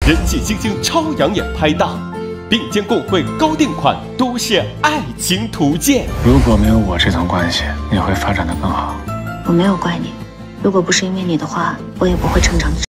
人气新星超养眼拍档，并肩共绘高定款都市爱情图鉴。 如果没有我这层关系，你会发展得更好。 我没有怪你，如果不是因为你的话，我也不会成长。